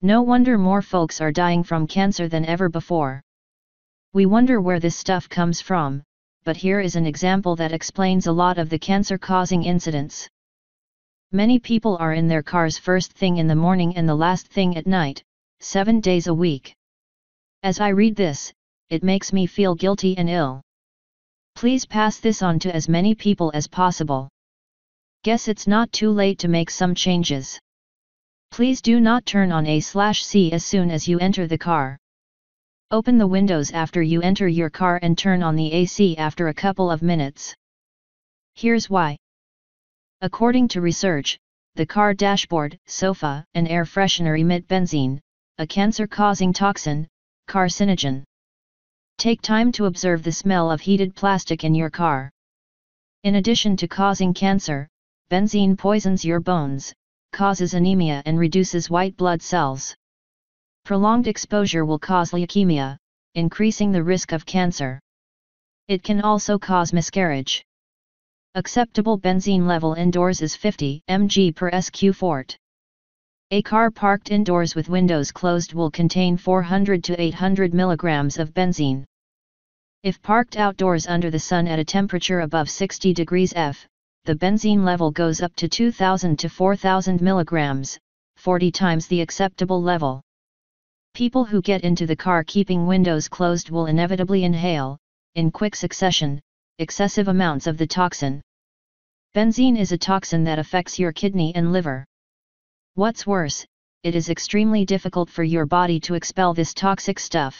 No wonder more folks are dying from cancer than ever before. We wonder where this stuff comes from, but here is an example that explains a lot of the cancer-causing incidents. Many people are in their cars first thing in the morning and the last thing at night, 7 days a week. As I read this, it makes me feel guilty and ill. Please pass this on to as many people as possible. Guess it's not too late to make some changes. Please do not turn on A/C as soon as you enter the car. Open the windows after you enter your car and turn on the AC after a couple of minutes. Here's why. According to research, the car dashboard, sofa, and air freshener emit benzene, a cancer-causing toxin, carcinogen. Take time to observe the smell of heated plastic in your car. In addition to causing cancer, benzene poisons your bones, causes anemia and reduces white blood cells. Prolonged exposure will cause leukemia, increasing the risk of cancer. It can also cause miscarriage. Acceptable benzene level indoors is 50 mg per sq fort. A car parked indoors with windows closed will contain 400 to 800 mg of benzene. If parked outdoors under the sun at a temperature above 60 degrees F, the benzene level goes up to 2000 to 4000 mg, 40 times the acceptable level. People who get into the car keeping windows closed will inevitably inhale, in quick succession, excessive amounts of the toxin. Benzene is a toxin that affects your kidney and liver. What's worse, it is extremely difficult for your body to expel this toxic stuff.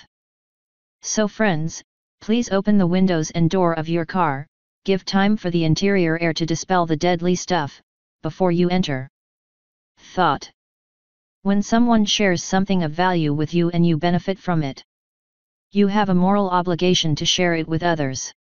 So friends, please open the windows and door of your car, give time for the interior air to dispel the deadly stuff, before you enter. Thought. When someone shares something of value with you and you benefit from it, you have a moral obligation to share it with others.